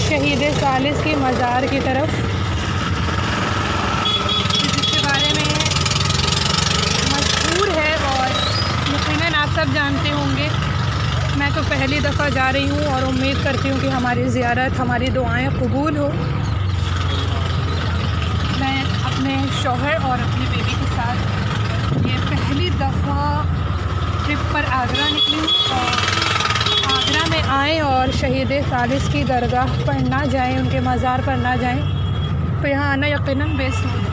शहीद सालिस की मज़ार की तरफ, जिसके बारे में मशहूर है और यकीनन आप सब जानते होंगे। मैं तो पहली दफ़ा जा रही हूँ और उम्मीद करती हूँ कि हमारी ज़ियारत, हमारी दुआएं कबूल हो। मैं अपने शौहर और अपनी बेबी के साथ ये पहली दफ़ा ट्रिप पर आगरा निकली हूँ और आगरा में आएँ और शहीद सालिस की दरगाह पर ना जाएँ, उनके मज़ार पर ना जाएँ, तो यहाँ आना यकीनन बेस्ट है।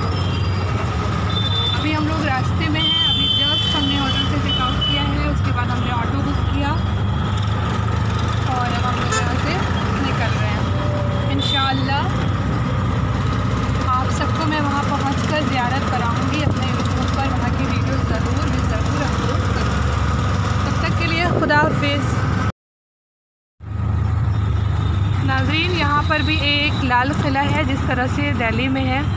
अभी हम लोग रास्ते में हैं। अभी जस्ट हमने होटल से चेकआउट किया है, उसके बाद हमने ऑटो बुक किया और अब हम लोग यहाँ से निकल रहे हैं। इंशाअल्लाह आप सबको मैं वहाँ पहुँचकर ज़ियारत कराऊँगी अपने यूट्यूब पर, वहाँ की वीडियो ज़रूर अपलोड करूँगी। तब तक के लिए खुदा हाफिज़। नाज़रीन, यहाँ पर भी एक लाल किला है जिस तरह से दिल्ली में है,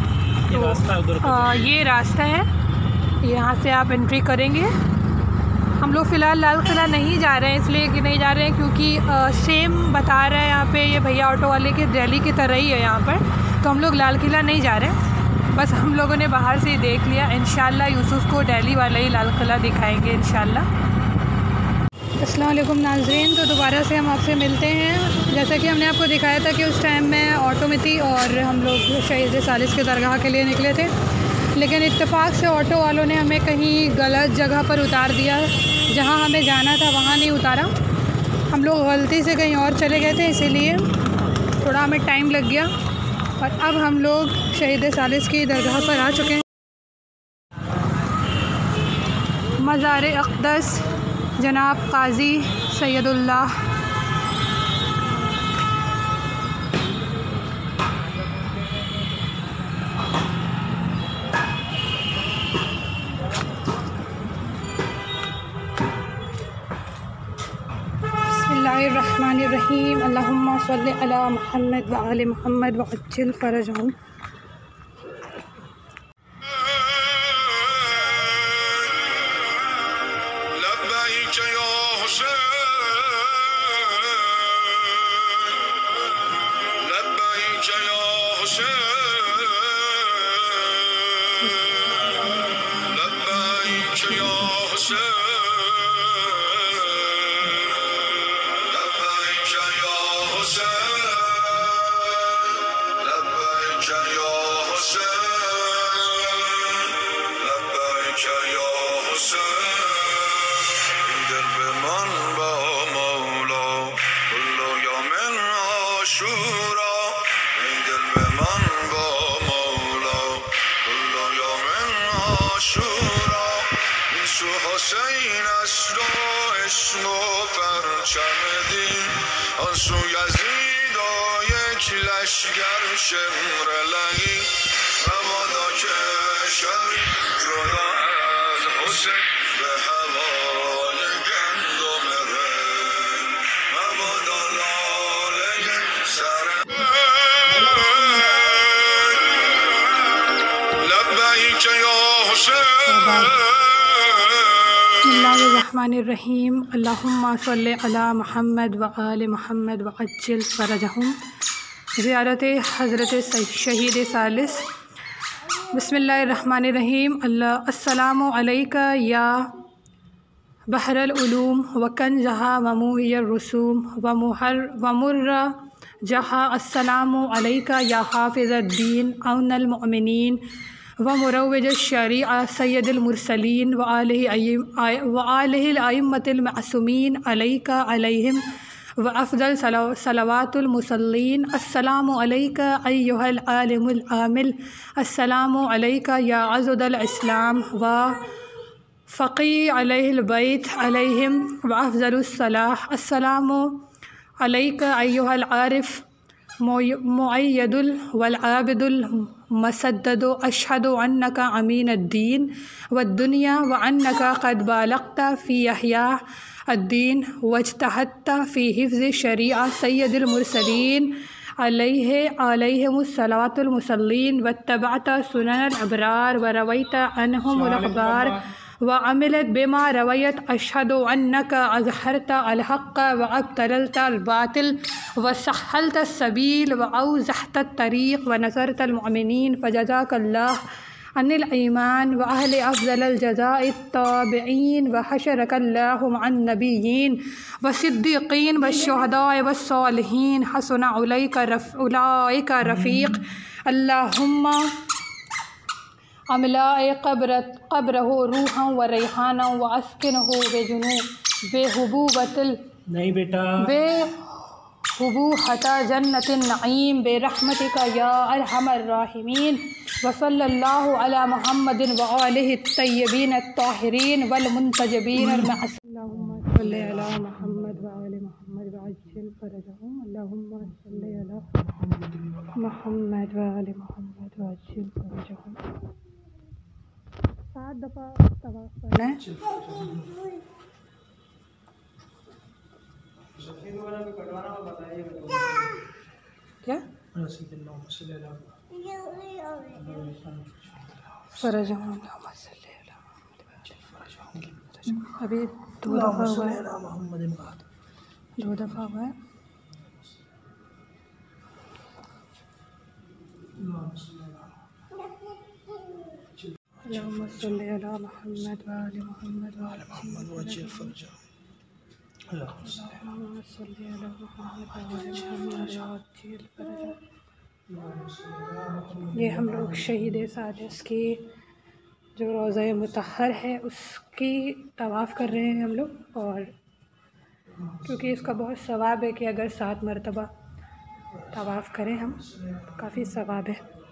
तो ये रास्ता है, यहाँ से आप एंट्री करेंगे। हम लोग फ़िलहाल लाल किला नहीं जा रहे हैं, इसलिए कि नहीं जा रहे हैं क्योंकि सेम बता रहा है यहाँ पे ये भैया ऑटो वाले के दिल्ली की तरह ही है यहाँ पर, तो हम लोग लाल किला नहीं जा रहे हैं। बस हम लोगों ने बाहर से ही देख लिया। इंशाल्लाह यूसुफ़ को दिल्ली वाला ही लाल किला दिखाएंगे इंशाल्लाह। अस्सलाम वालेकुम नाज़रीन, तो दोबारा से हम आपसे मिलते हैं। जैसा कि हमने आपको दिखाया था कि उस टाइम मैं ऑटो में थी और हम लोग शहीद सालिस के दरगाह के लिए निकले थे, लेकिन इत्तेफाक से ऑटो वालों ने हमें कहीं गलत जगह पर उतार दिया। जहां हमें जाना था वहां नहीं उतारा, हम लोग गलती से कहीं और चले गए थे, इसीलिए थोड़ा हमें टाइम लग गया और अब हम लोग शहीद सालिस की दरगाह पर आ चुके हैं। मज़ार अक़दस जनाब काजी सैयदुल्लाह बिस्मिल्लाहिर्रहमानिर्रहीम अल्लाहुम्मा सल्लि अला मुहम्मद व आले मुहम्मद व अज्जिल फ़रजहुम। حسین است و عشق و پرچم دین آن سو یزید و یک لشگر شمر لعی مبادا که شوی جدا از حسین به هوای گندم ری مبادا لاله سر لبیک یا حسین। बिस्मिल्लाहिर्रहमानिर्रहीम अल्लाहुम्मा सल्लि अला मुहम्मद व आले मुहम्मद व अज्जिल फ़रजहुम। ज़ियारत हज़रत शहीद सालिस। बिस्मिल्लाहिर्रहमानिर्रहीम। अस्सलामु अलैका या बहरल उलूम व कंज़हा व मुहियर रसूम व मुर्रा जहा। अस्सलामु अलैका या हाफ़िज़द्दीन औनल मुअमिनीन व मुरव्विज शरीआ सैयदुल मुरसलीन व आलिहिल अइम्मतिल मासूमीन अलैका अलैहिम व अफ़ज़ल सलावातुल मुसल्लीन। अस्सलामु अलैका अय्युहल आलिमुल आमिल। अस्सलामु अलैका या अज़दल इस्लाम व फ़क़ी अलैहिल बैत अलैहिम व अफ़ज़लुस सलाह। अस्सलामु अलैका अय्युहल आरिफ़ मुअय्यदुल वल आबिदुल मसद्ददु। अशहदु अन्नका अमीनुद्दीन वद्दुनिया व अन्नका क़द बालग़ता फ़ी इहया अद्दीन वज्तहदता फ़ी हिफ़्ज़ि शरीआ सय्यदुल मुरसलीन अलैहिमुस्सलावातुल मुसल्लीन वत्तबअता सुननल अबरार व रवैता अन्हुमुल अख़बार व अमिलत बिमा रवयत अशहदु अन्नका अज़हरता अल-हक़्क़ व अब्तलता अल-बातिल व सहलता सबील व औज़हता तरीक़ व नसरता अल-मुअमिनीन फ़जज़ाकल्लाह अनिल ईमान व अहले अफ़ज़ल जज़ाइ ताबिईन व हशरकल्लाहु मअन नबिय्यीन व सिद्दीक़ीन व शुहदाए व सालिहीन हसुन उलाइका रफ़ीक़ अल्लाहुम्मा अमलाए क़ब्रहु रूहन व रैहाना व अस्किनहु बेहुबूबतिल नहीं बेटा बेहुबूहता जन्नतिन नईम बेरहमतिका या अरहमर राहिमीन व सल्लल्लाहु अला मुहम्मदिन व आलिहि तय्यबीन अत्ताहिरीन वल मुंतजबीन अल्लाहुम्मा सल्लि अला मुहम्मद व आलि मुहम्मद व अज्जिल फरजहुम अल्लाहुम्मा सल्लि अला मुहम्मद व आलि मुहम्मद व अज्जिल फरजहुम 7 दफ़ा तवाफ़ करना है। क्या अभी 2 दफ़ा हुआ है, 2 दफ़ा हुआ है। अल्लाहुम्मा सल्लि अला मुहम्मद व आलि मुहम्मद व अज्जिल फरजहुम अल्लाहुम्मा सल्लि अला मुहम्मद व आलि मुहम्मद व अज्जिल फरजहुम। ये हम लोग शहीद सादिस की जो रोज़ा मुतहर है उसकी तवाफ़ कर रहे हैं हम लोग, और क्योंकि इसका बहुत सवाब है कि अगर 7 मरतबा तवाफ़ करें हम, काफ़ी सवाब है।